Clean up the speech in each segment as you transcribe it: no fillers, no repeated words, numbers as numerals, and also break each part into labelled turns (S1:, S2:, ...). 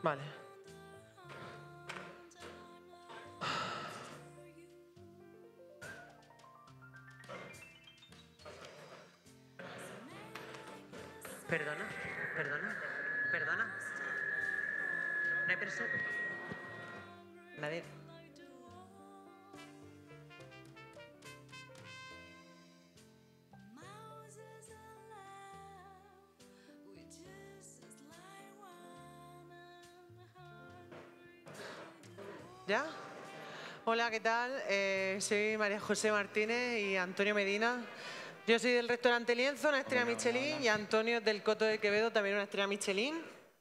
S1: Vale. Perdona, perdona, perdona. No hay persona. Nadie. ¿Ya? Hola, ¿qué tal? Soy María José Martínez y Antonio Medina. Yo soy del restaurante Lienzo, una estrella Michelin, y Antonio del Coto de Quevedo, también una estrella Michelin.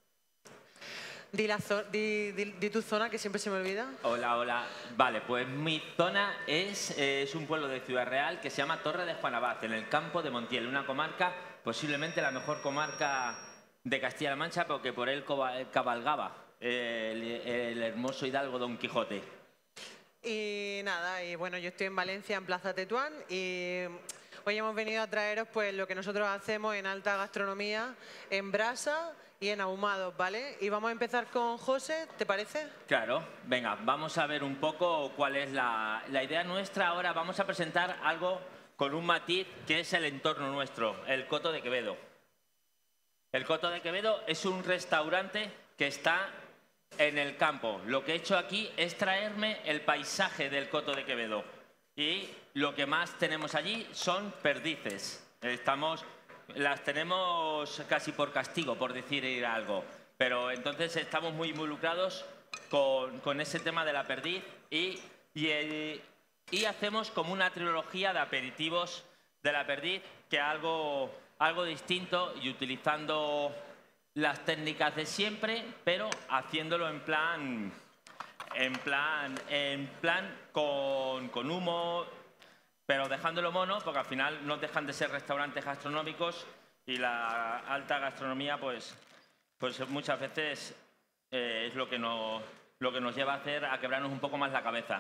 S1: Di tu zona, que siempre se me olvida.
S2: Hola, hola. Vale, pues mi zona es un pueblo de Ciudad Real que se llama Torre de Juan Abad, en el campo de Montiel, una comarca, posiblemente la mejor comarca de Castilla-La Mancha, porque por él cabalgaba el hermoso hidalgo Don Quijote.
S1: Y nada, y bueno, yo estoy en Valencia, en Plaza Tetuán, y hoy hemos venido a traeros pues lo que nosotros hacemos en alta gastronomía, en brasa y en ahumados, ¿vale? Y vamos a empezar con José, ¿te parece?
S2: Claro, venga, vamos a ver un poco cuál es la idea nuestra. Ahora vamos a presentar algo con un matiz que es el entorno nuestro, el Coto de Quevedo. El Coto de Quevedo es un restaurante que está en el campo. Lo que he hecho aquí es traerme el paisaje del Coto de Quevedo. Y lo que más tenemos allí son perdices. Las tenemos casi por castigo, por decir algo. Pero entonces estamos muy involucrados con ese tema de la perdiz y hacemos como una trilogía de aperitivos de la perdiz, que algo distinto y utilizando las técnicas de siempre, pero haciéndolo en plan con humo, pero dejándolo mono, porque al final no dejan de ser restaurantes gastronómicos y la alta gastronomía pues muchas veces es lo que nos lleva a quebrarnos un poco más la cabeza.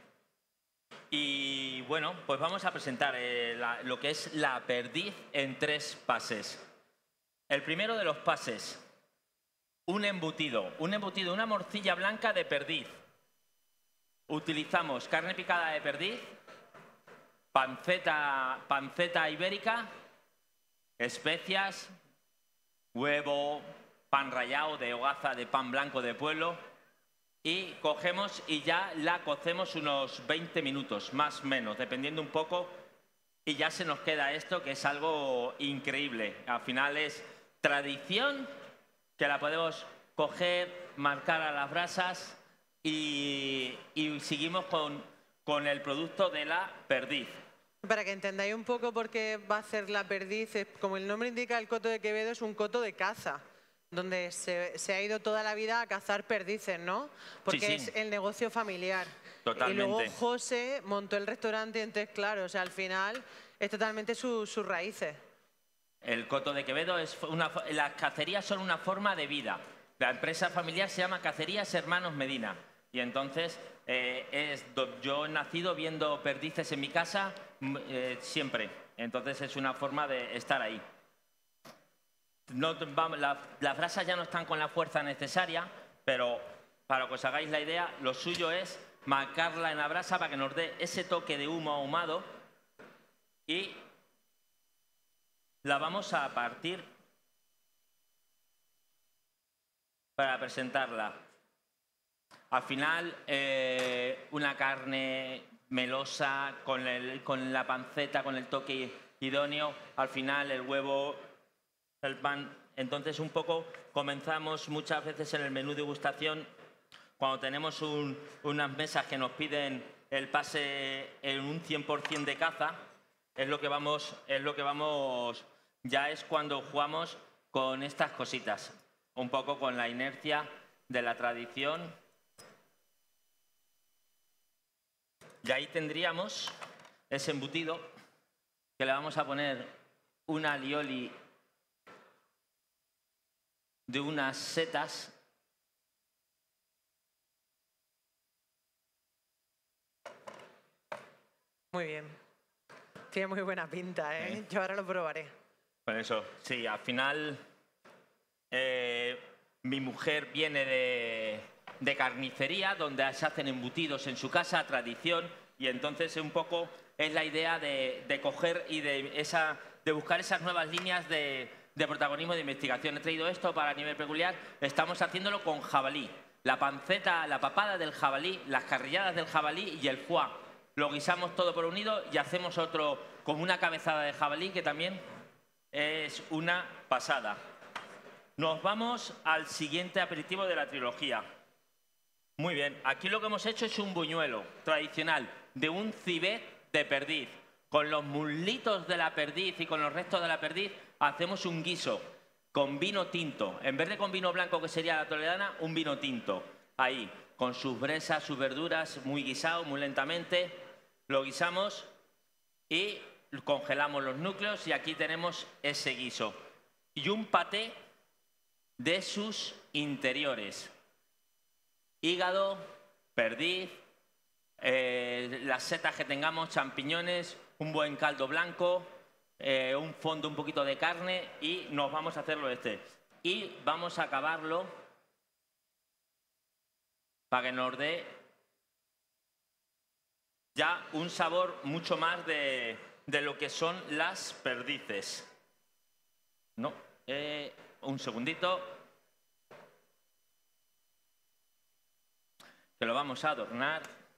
S2: Y bueno, pues vamos a presentar lo que es la perdiz en 3 pases. El primero de los pases, un embutido, una morcilla blanca de perdiz. Utilizamos carne picada de perdiz, panceta ibérica, especias, huevo, pan rallado de hogaza, de pan blanco de pueblo, y cogemos y ya la cocemos unos 20 minutos, más o menos, dependiendo un poco, y ya se nos queda esto, que es algo increíble. Al final es tradición, que la podemos coger, marcar a las brasas y seguimos con el producto de la perdiz.
S1: Para que entendáis un poco por qué va a ser la perdiz, como el nombre indica, el Coto de Quevedo es un coto de caza, donde se ha ido toda la vida a cazar perdices, ¿no? Porque
S2: Sí, sí.
S1: es el negocio familiar.
S2: Totalmente.
S1: Y luego José montó el restaurante, entonces claro, o sea, al final es totalmente sus raíces.
S2: El Coto de Quevedo las cacerías son una forma de vida. La empresa familiar se llama Cacerías Hermanos Medina. Y entonces yo he nacido viendo perdices en mi casa siempre. Entonces es una forma de estar ahí. Las brasas ya no están con la fuerza necesaria, pero para que os hagáis la idea, lo suyo es marcarla en la brasa para que nos dé ese toque de humo ahumado y la vamos a partir para presentarla. Al final, una carne melosa con la panceta, con el toque idóneo. Al final, el huevo, el pan. Entonces, un poco comenzamos muchas veces en el menú degustación, cuando tenemos unas mesas que nos piden el pase en un 100% de caza, ya es cuando jugamos con estas cositas, un poco con la inercia de la tradición. Y ahí tendríamos ese embutido, que le vamos a poner una alioli de unas setas.
S1: Muy bien. Tiene muy buena pinta, ¿eh? Yo ahora lo probaré.
S2: Pues eso, sí, al final Mi mujer viene de carnicería, donde se hacen embutidos en su casa, tradición, y entonces un poco es la idea de coger y de buscar esas nuevas líneas de protagonismo de investigación. He traído esto para nivel peculiar. Estamos haciéndolo con jabalí. La panceta, la papada del jabalí, las carrilladas del jabalí y el foie. Lo guisamos todo por unido y hacemos otro como una cabezada de jabalí que también es una pasada. Nos vamos al siguiente aperitivo de la trilogía. Muy bien, aquí lo que hemos hecho es un buñuelo tradicional de un cibet de perdiz. Con los muslitos de la perdiz y con los restos de la perdiz hacemos un guiso con vino tinto. En vez de con vino blanco, que sería la toledana, un vino tinto. Ahí, con sus bresas, sus verduras, muy guisado, muy lentamente. Lo guisamos y congelamos los núcleos y aquí tenemos ese guiso. Y un paté de sus interiores. Hígado, perdiz, las setas que tengamos, champiñones, un buen caldo blanco, un fondo, un poquito de carne y nos vamos a hacerlo Y vamos a acabarlo para que nos dé ya un sabor mucho más de lo que son las perdices. No, un segundito. Que lo vamos a adornar.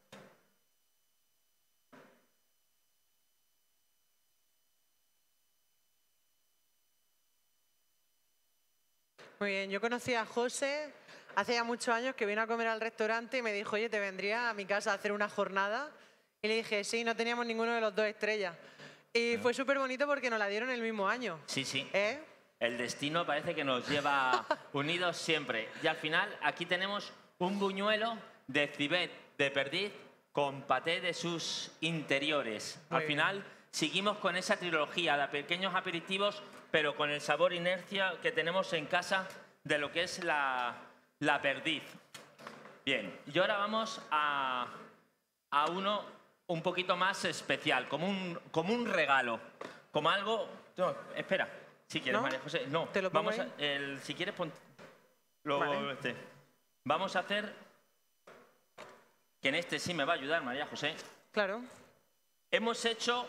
S1: Muy bien, yo conocí a José hace ya muchos años, que vino a comer al restaurante y me dijo, oye, ¿te vendría a mi casa a hacer una jornada? Y le dije, sí, no teníamos ninguno de los dos estrellas. Y fue súper bonito porque nos la dieron el mismo año.
S2: Sí, sí.
S1: ¿Eh?
S2: El destino parece que nos lleva unidos siempre. Y al final aquí tenemos un buñuelo de cibet de perdiz con paté de sus interiores. Al final seguimos con esa trilogía de pequeños aperitivos, pero con el sabor inercia que tenemos en casa de lo que es la perdiz. Bien, y ahora vamos a uno un poquito más especial, como un regalo, como algo... No, espera, si quieres,
S1: ¿No?
S2: María José. No,
S1: ¿Te lo pongo
S2: vamos
S1: ahí?
S2: si quieres,
S1: Vale.
S2: Vamos a hacer... Que en este sí me va a ayudar, María José.
S1: Claro.
S2: Hemos hecho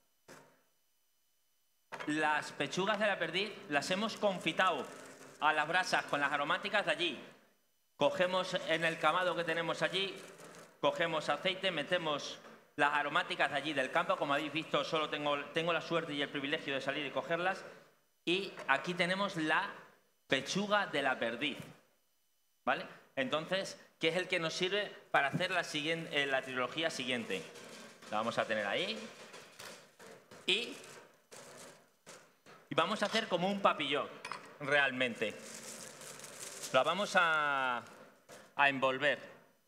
S2: las pechugas de la perdiz, las hemos confitado a las brasas con las aromáticas de allí. Cogemos en el camado que tenemos allí, cogemos aceite, metemos las aromáticas de allí del campo. Como habéis visto, solo tengo la suerte y el privilegio de salir y cogerlas. Y aquí tenemos la pechuga de la perdiz, ¿vale? Entonces, que es el que nos sirve para hacer la trilogía siguiente. La vamos a tener ahí. Y vamos a hacer como un papillón, realmente. La vamos a envolver.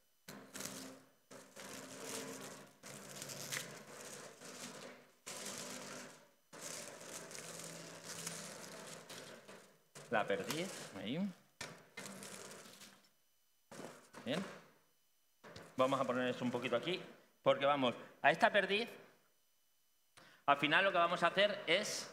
S2: La perdiz, ahí. Bien. Vamos a poner esto un poquito aquí, porque vamos, a esta perdiz, al final lo que vamos a hacer es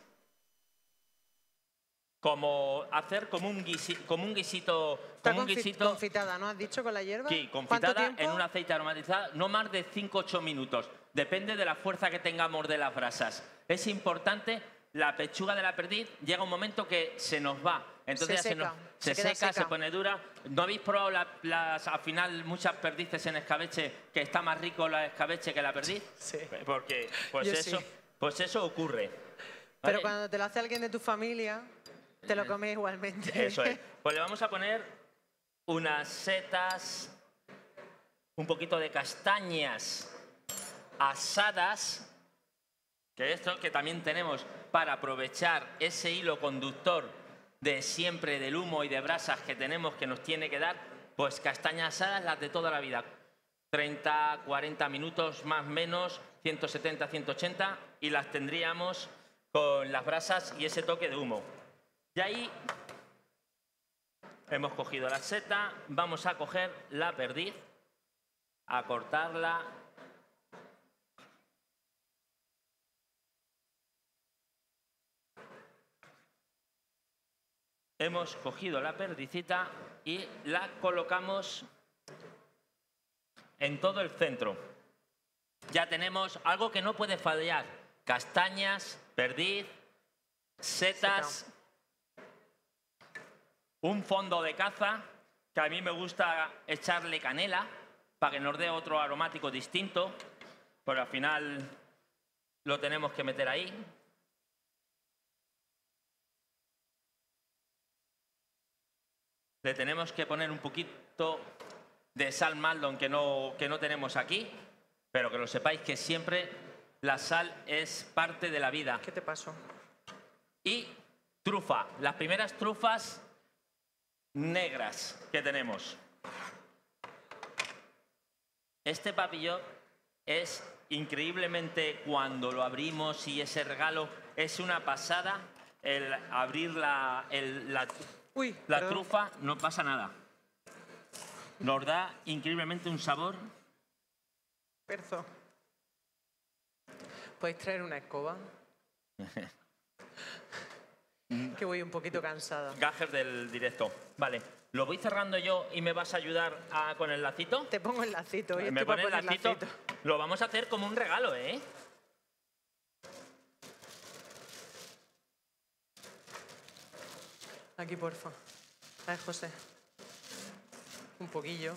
S2: hacer como un guisito.
S1: Confitada, ¿no? ¿Has dicho con la hierba?
S2: Sí,
S1: ¿Cuánto
S2: confitada
S1: tiempo?
S2: en un aceite aromatizado, no más de 5 o 8 minutos. Depende de la fuerza que tengamos de las brasas. Es importante, la pechuga de la perdiz llega un momento que se nos va. Entonces se seca, se pone dura. ¿No habéis probado al final muchas perdices en escabeche, que está más rico la escabeche que la perdiz?
S1: Sí.
S2: Porque
S1: Yo
S2: eso ocurre.
S1: Pero
S2: ¿vale?
S1: cuando te lo hace alguien de tu familia, te lo comes igualmente.
S2: Eso es. Pues le vamos a poner unas setas, un poquito de castañas asadas, que también tenemos para aprovechar ese hilo conductor de siempre del humo y de brasas que tenemos, que nos tiene que dar, pues castañas asadas, las de toda la vida. 30, 40 minutos más o menos, 170, 180, y las tendríamos con las brasas y ese toque de humo. Y ahí hemos cogido la seta, vamos a coger la perdiz, a cortarla. hemos cogido la perdicita y la colocamos en todo el centro. Ya tenemos algo que no puede fallar: castañas, perdiz, setas, un fondo de caza, que a mí me gusta echarle canela para que nos dé otro aromático distinto, pero al final lo tenemos que meter ahí. Le tenemos que poner un poquito de sal Maldon que no tenemos aquí, pero que lo sepáis que siempre la sal es parte de la vida.
S1: ¿Qué te pasó?
S2: Y trufa, las primeras trufas negras que tenemos. Este papillón es increíblemente, cuando lo abrimos y ese regalo, es una pasada. El abrir la trufa, no pasa nada. Nos da increíblemente un sabor.
S1: Perzo. ¿Podéis traer una escoba? Que voy un poquito cansada.
S2: Gajes del directo. Vale, lo voy cerrando yo y me vas a ayudar con el lacito.
S1: Te pongo el lacito.
S2: ¿Me pones el lacito? Lo vamos a hacer como un regalo, ¿eh?
S1: Aquí, porfa. A ver, José. Un poquillo.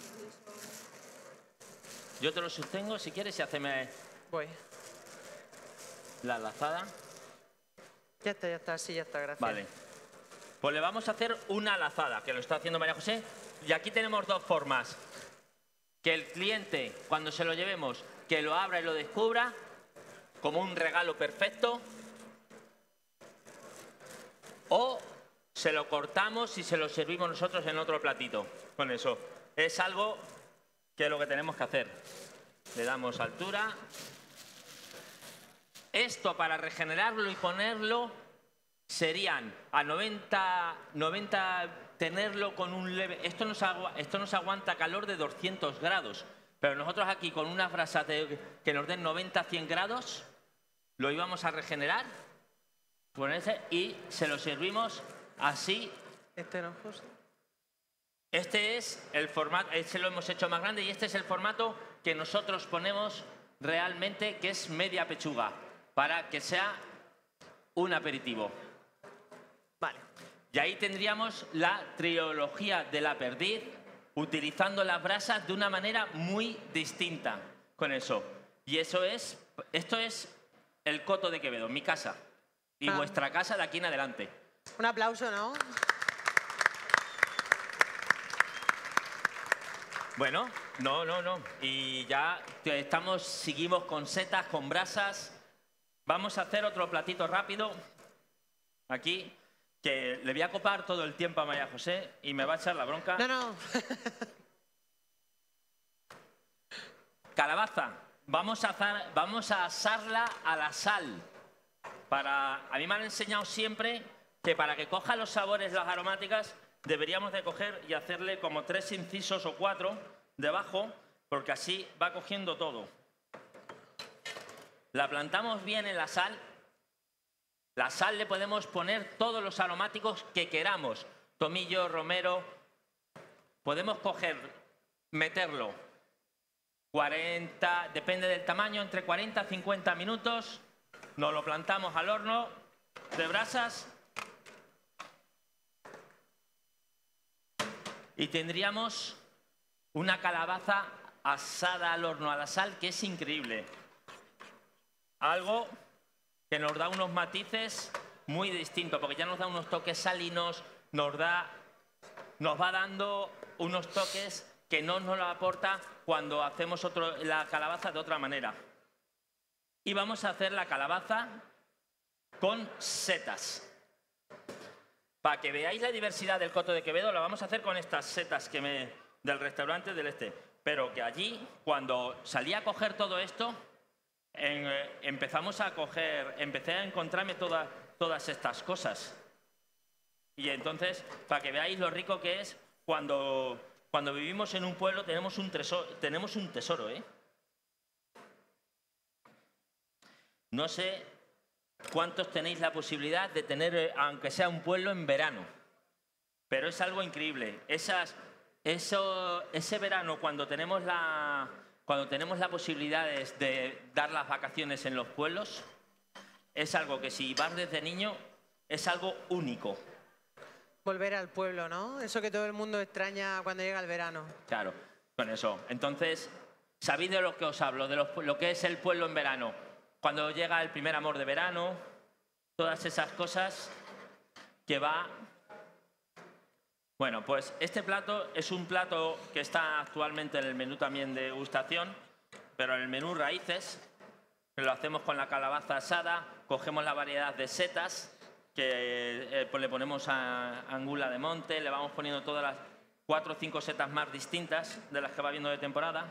S2: Yo te lo sostengo, si quieres, y haceme
S1: Voy.
S2: la lazada.
S1: Ya está, sí, ya está, gracias.
S2: Vale. Pues le vamos a hacer una lazada, que lo está haciendo María José. Y aquí tenemos dos formas. Que el cliente, cuando se lo llevemos, que lo abra y lo descubra como un regalo perfecto. O se lo cortamos y se lo servimos nosotros en otro platito. Con eso. Es algo que es lo que tenemos que hacer. Le damos altura. Esto, para regenerarlo y ponerlo, serían a 90 tenerlo con un leve... Esto nos aguanta calor de 200 grados. Pero nosotros aquí, con unas brasas que nos den 90-100 grados, lo íbamos a regenerar, ponerse, y se lo servimos así.
S1: Este no, José.
S2: Este es el formato, este lo hemos hecho más grande, y este es el formato que nosotros ponemos realmente, que es media pechuga, para que sea un aperitivo.
S1: Vale.
S2: Y ahí tendríamos la trilogía de la perdiz, utilizando las brasas de una manera muy distinta con eso. Y esto es el Coto de Quevedo, mi casa. Y vuestra casa de aquí en adelante.
S1: Un aplauso, ¿no?
S2: Bueno, no. Y ya seguimos con setas, con brasas. Vamos a hacer otro platito rápido. Aquí, que le voy a copar todo el tiempo a María José y me va a echar la bronca.
S1: No.
S2: Calabaza. Vamos a asarla a la sal. A mí me han enseñado siempre que para que coja los sabores, las aromáticas, deberíamos de coger y hacerle como 3 incisos o 4 debajo, porque así va cogiendo todo. La plantamos bien en la sal. La sal le podemos poner todos los aromáticos que queramos. Tomillo, romero. Podemos meterlo 40, depende del tamaño, entre 40 y 50 minutos. Nos lo plantamos al horno de brasas. Y tendríamos una calabaza asada al horno a la sal, que es increíble. Algo que nos da unos matices muy distintos, porque ya nos da unos toques salinos, nos va dando unos toques que no nos lo aporta cuando hacemos la calabaza de otra manera. Y vamos a hacer la calabaza con setas. Para que veáis la diversidad del Coto de Quevedo, la vamos a hacer con estas setas del restaurante del este. Pero que allí, cuando salí a coger todo esto, empecé a encontrarme todas estas cosas. Y entonces, para que veáis lo rico que es, cuando vivimos en un pueblo tenemos un tesoro, ¿eh? No sé cuántos tenéis la posibilidad de tener, aunque sea un pueblo, en verano. pero es algo increíble. Ese verano, cuando tenemos la posibilidad de dar las vacaciones en los pueblos, es algo que si vas desde niño, es algo único.
S1: Volver al pueblo, ¿no? Eso que todo el mundo extraña cuando llega el verano.
S2: Claro, con eso. Entonces, ¿sabéis de lo que os hablo? De lo que es el pueblo en verano. Cuando llega el primer amor de verano, todas esas cosas que va... Bueno, pues este plato es un plato que está actualmente en el menú también de degustación, pero en el menú raíces, que lo hacemos con la calabaza asada, cogemos la variedad de setas, que pues le ponemos a angula de monte, le vamos poniendo todas las 4 o 5 setas más distintas de las que va viendo de temporada.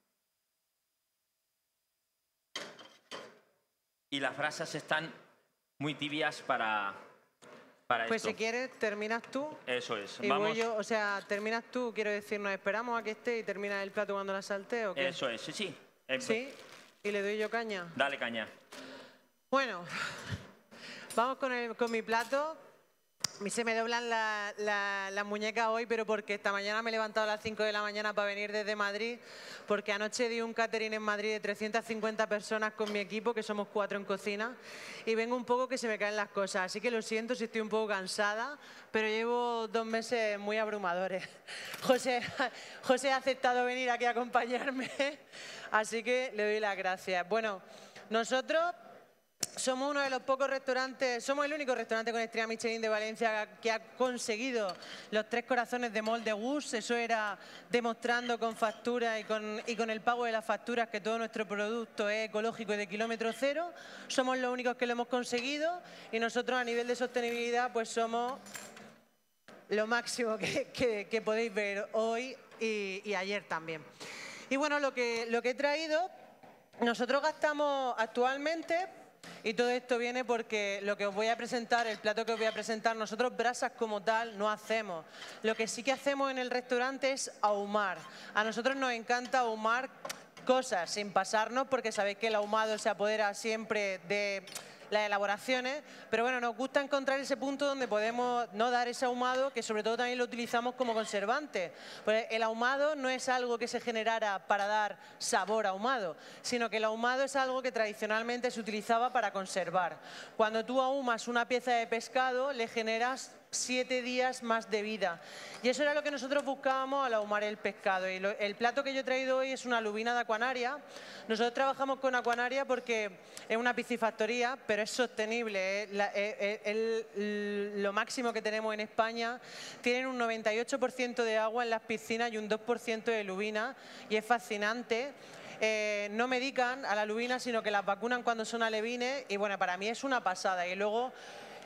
S2: Y las brasas están muy tibias para
S1: pues
S2: esto.
S1: si quieres, terminas tú.
S2: Eso es.
S1: Y voy yo, o sea, terminas tú, quiero decir, nos esperamos a que esté y terminas el plato cuando la salte, ¿o qué?
S2: Eso es, sí.
S1: ¿Sí? ¿Y le doy yo caña?
S2: Dale caña.
S1: Bueno, vamos con mi plato. A mí se me doblan las muñecas hoy, pero porque esta mañana me he levantado a las 5 de la mañana para venir desde Madrid, porque anoche di un catering en Madrid de 350 personas con mi equipo, que somos 4 en cocina, y vengo un poco que se me caen las cosas, así que lo siento si estoy un poco cansada, pero llevo 2 meses muy abrumadores. José ha aceptado venir aquí a acompañarme, así que le doy las gracias. Bueno, nosotros... somos uno de los pocos restaurantes, somos el único restaurante con estrella Michelin de Valencia que ha conseguido los 3 corazones de molde Gus. Eso era demostrando con factura y con el pago de las facturas que todo nuestro producto es ecológico y de kilómetro cero. Somos los únicos que lo hemos conseguido y nosotros a nivel de sostenibilidad pues somos lo máximo que podéis ver hoy y ayer también. Y bueno, lo que he traído, nosotros gastamos actualmente... Y todo esto viene porque lo que os voy a presentar, el plato que os voy a presentar, nosotros brasas como tal no hacemos. Lo que sí que hacemos en el restaurante es ahumar. A nosotros nos encanta ahumar cosas sin pasarnos, porque sabéis que el ahumado se apodera siempre de las elaboraciones, pero bueno, nos gusta encontrar ese punto donde podemos no dar ese ahumado, que sobre todo también lo utilizamos como conservante. Pues el ahumado no es algo que se generara para dar sabor ahumado, sino que el ahumado es algo que tradicionalmente se utilizaba para conservar. Cuando tú ahumas una pieza de pescado, le generas 7 días más de vida. Y eso era lo que nosotros buscábamos al ahumar el pescado. Y el plato que yo he traído hoy es una lubina de Aquanaria. Nosotros trabajamos con Aquanaria porque es una piscifactoría, pero es sostenible. Lo máximo que tenemos en España. Tienen un 98% de agua en las piscinas y un 2% de lubina. Y es fascinante. No medican a la lubina, sino que las vacunan cuando son alevines. Y bueno, para mí es una pasada. Y luego...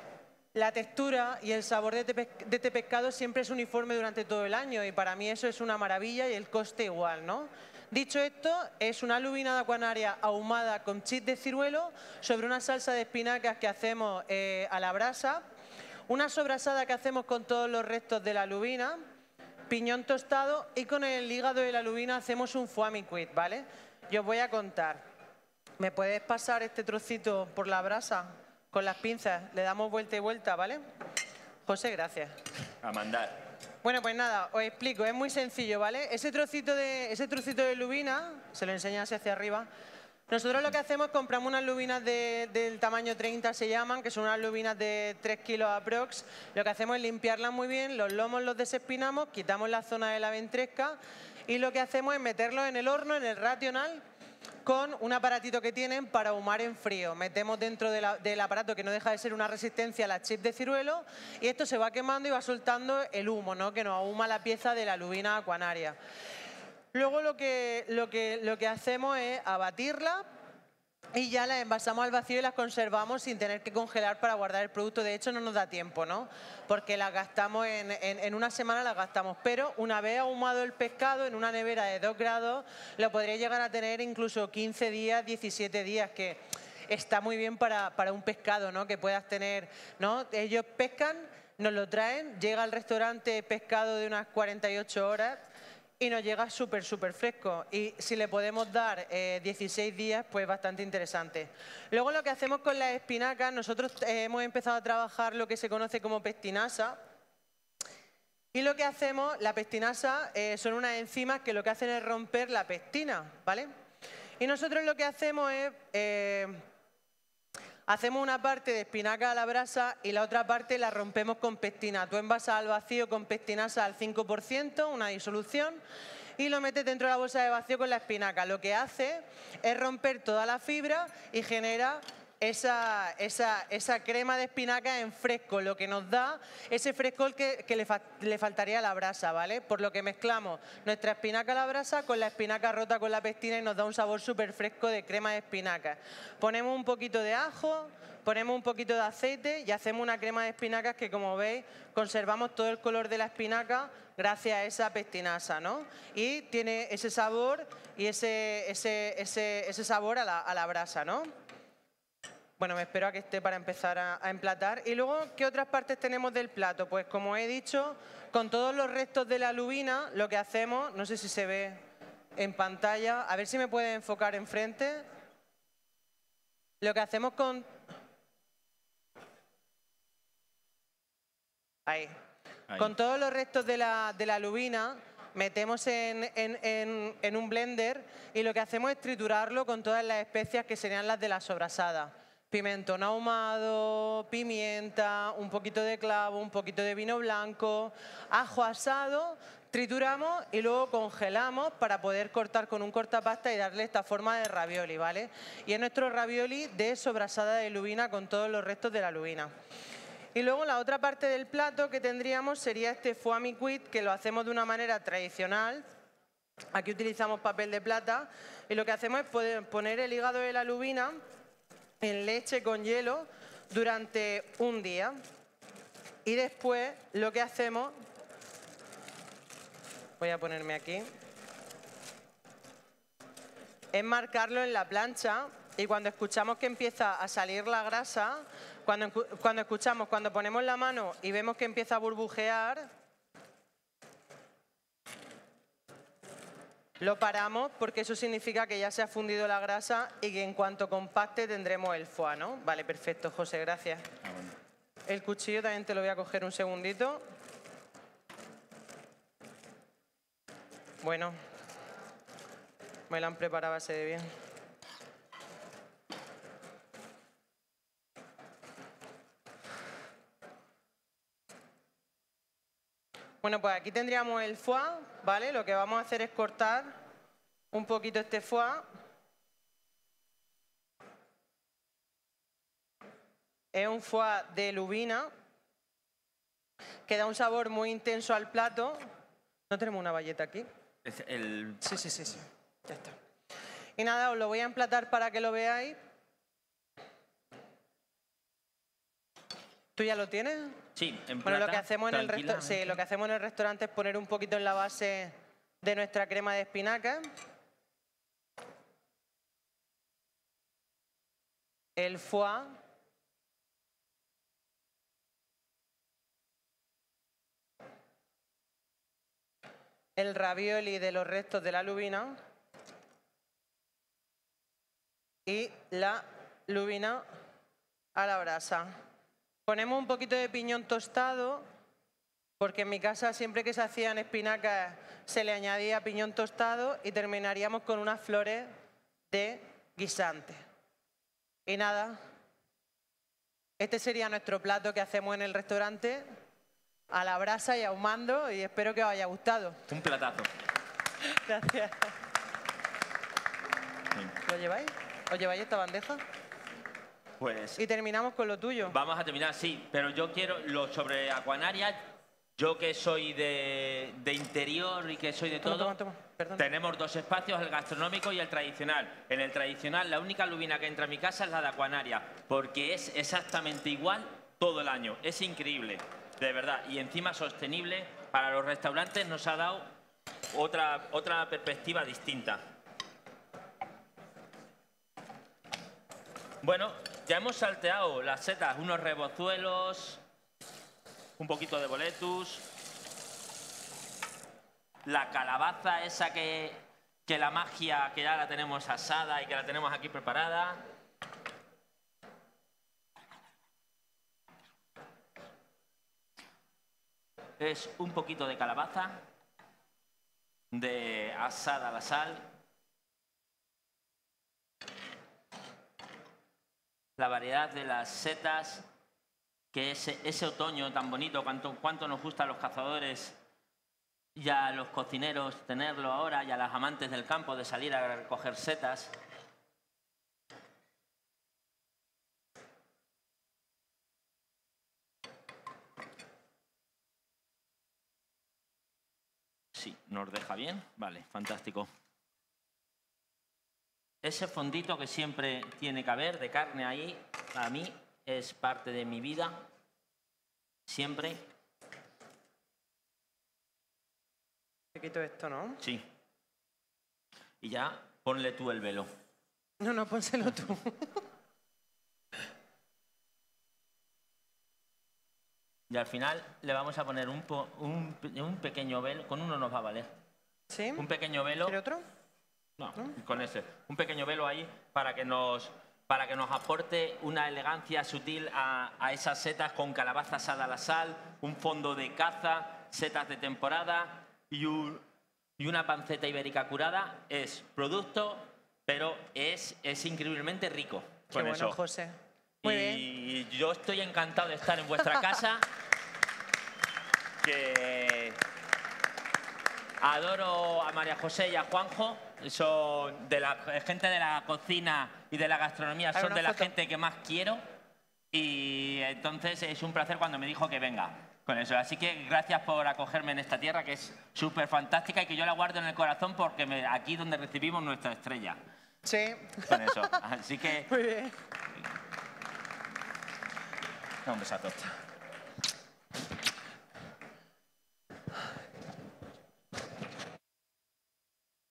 S1: la textura y el sabor de este pescado siempre es uniforme durante todo el año y para mí eso es una maravilla y el coste igual, ¿no? Dicho esto, es una lubina de Aquanaria ahumada con chips de ciruelo sobre una salsa de espinacas que hacemos a la brasa, una sobrasada que hacemos con todos los restos de la lubina, piñón tostado y con el hígado de la lubina hacemos un foie micuit, ¿vale? Yo os voy a contar. ¿Me puedes pasar este trocito por la brasa? Con las pinzas, le damos vuelta y vuelta, ¿vale? José, gracias.
S2: A mandar.
S1: Bueno, pues nada, os explico, es muy sencillo, ¿vale? Ese trocito de lubina, se lo enseñas hacia arriba. Nosotros lo que hacemos es compramos unas lubinas del tamaño 30, se llaman, que son unas lubinas de 3 kilos aprox. Lo que hacemos es limpiarlas muy bien, los lomos los desespinamos, quitamos la zona de la ventresca y lo que hacemos es meterlos en el horno, en el rational, con un aparatito que tienen para ahumar en frío. Metemos dentro del aparato, que no deja de ser una resistencia a la chip de ciruelo, y esto se va quemando y va soltando el humo, ¿no? Que nos ahuma la pieza de la lubina Aquanaria. Luego lo que hacemos es abatirla y ya las envasamos al vacío y las conservamos sin tener que congelar para guardar el producto. De hecho, no nos da tiempo, ¿no? Porque las gastamos en una semana, las gastamos. Pero una vez ahumado el pescado en una nevera de 2 grados, lo podría llegar a tener incluso 15 días, 17 días, que está muy bien para un pescado, ¿no? Que puedas tener, ¿no? Ellos pescan, nos lo traen, llega al restaurante pescado de unas 48 horas, y nos llega súper fresco. Y si le podemos dar 16 días, pues bastante interesante. Luego lo que hacemos con las espinacas, nosotros hemos empezado a trabajar lo que se conoce como pectinasa. Y lo que hacemos, la pectinasa, son unas enzimas que lo que hacen es romper la pectina, ¿vale? Y nosotros lo que hacemos es, hacemos una parte de espinaca a la brasa y la otra parte la rompemos con pectina. Tú envasas al vacío con pectinasa al 5%, una disolución, y lo metes dentro de la bolsa de vacío con la espinaca. Lo que hace es romper toda la fibra y genera esa crema de espinaca en fresco, lo que nos da ese frescor que le faltaría a la brasa, ¿vale? Por lo que mezclamos nuestra espinaca a la brasa con la espinaca rota con la pectina y nos da un sabor súper fresco de crema de espinaca. Ponemos un poquito de ajo, ponemos un poquito de aceite y hacemos una crema de espinacas que, como veis, conservamos todo el color de la espinaca gracias a esa pectinasa, ¿no? Y tiene ese sabor y ese sabor a la brasa, ¿no? Bueno, me espero a que esté para empezar a emplatar. Y luego, ¿qué otras partes tenemos del plato? Pues como he dicho, con todos los restos de la lubina, lo que hacemos, no sé si se ve en pantalla, a ver si me puede enfocar enfrente. Lo que hacemos con... Ahí. Con todos los restos de la lubina, metemos en un blender y lo que hacemos es triturarlo con todas las especias que serían las de la sobrasada. Pimentón ahumado, pimienta, un poquito de clavo, un poquito de vino blanco, ajo asado, trituramos y luego congelamos para poder cortar con un cortapasta y darle esta forma de ravioli, ¿vale? Y es nuestro ravioli de sobrasada de lubina con todos los restos de la lubina. Y luego la otra parte del plato que tendríamos sería este foie mi-cuit, que lo hacemos de una manera tradicional. Aquí utilizamos papel de plata y lo que hacemos es poner el hígado de la lubina en leche con hielo durante un día. Y después lo que hacemos, voy a ponerme aquí, es marcarlo en la plancha y cuando escuchamos que empieza a salir la grasa, cuando ponemos la mano y vemos que empieza a burbujear, lo paramos porque eso significa que ya se ha fundido la grasa y que en cuanto compacte tendremos el foie, ¿no? Vale, perfecto, José, gracias. El cuchillo también te lo voy a coger un segundito. Bueno, me lo han preparado así de bien. Bueno, pues aquí tendríamos el foie, ¿vale? Lo que vamos a hacer es cortar un poquito este foie. Es un foie de lubina que da un sabor muy intenso al plato. ¿No tenemos una bayeta aquí? Sí. Ya está. Y nada, os lo voy a emplatar para que lo veáis. ¿Tú ya lo tienes?
S2: Sí, en plata.
S1: Bueno, lo que hacemos en el restaurante es poner un poquito en la base de nuestra crema de espinaca. El foie. El ravioli de los restos de la lubina. Y la lubina a la brasa. Ponemos un poquito de piñón tostado, porque en mi casa siempre que se hacían espinacas se le añadía piñón tostado y terminaríamos con unas flores de guisante. Y nada, este sería nuestro plato que hacemos en el restaurante, a la brasa y ahumando, y espero que os haya gustado.
S2: Un platazo.
S1: Gracias. ¿Lo lleváis? ¿Os lleváis esta bandeja?
S2: Pues...
S1: Y terminamos con lo tuyo.
S2: Vamos a terminar, sí, pero yo quiero lo sobre Aquanaria. Yo que soy de interior y que soy de todo, tenemos dos espacios, el gastronómico y el tradicional. En el tradicional, la única lubina que entra a mi casa es la de Aquanaria, porque es exactamente igual todo el año. Es increíble, de verdad. Y encima sostenible, para los restaurantes nos ha dado otra perspectiva distinta. Bueno, ya hemos salteado las setas, unos rebozuelos, un poquito de boletus, la calabaza esa que la magia, que ya la tenemos asada y que la tenemos aquí preparada. es un poquito de calabaza, de asada a la sal, la variedad de las setas, que ese otoño tan bonito, cuánto nos gusta a los cazadores y a los cocineros tenerlo ahora, y a las amantes del campo de salir a recoger setas. Sí, nos deja bien. Vale, fantástico. Ese fondito que siempre tiene que haber de carne ahí, a mí es parte de mi vida. Siempre.
S1: Te quito esto, ¿no?
S2: Sí. Y ya ponle tú el velo.
S1: No, pónselo tú.
S2: Y al final le vamos a poner un pequeño velo. Con uno nos va a valer.
S1: ¿Sí?
S2: Un pequeño velo.
S1: ¿Quiere otro?
S2: No, con ese. Un pequeño velo ahí para que nos aporte una elegancia sutil a esas setas, con calabaza asada a la sal, un fondo de caza, setas de temporada y una panceta ibérica curada. Es producto, pero es increíblemente rico con
S1: Qué
S2: eso.
S1: bueno, José. Muy bien.
S2: Yo estoy encantado de estar en vuestra casa. Que adoro a María José y a Juanjo. Son de la gente de la cocina y de la gastronomía, son de la gente que más quiero. Y entonces es un placer cuando me dijo que venga con eso. Así que gracias por acogerme en esta tierra, que es súper fantástica y que yo la guardo en el corazón, porque aquí donde recibimos nuestra estrella.
S1: Sí.
S2: Con eso. Así que...
S1: Muy bien.
S2: Un besazo.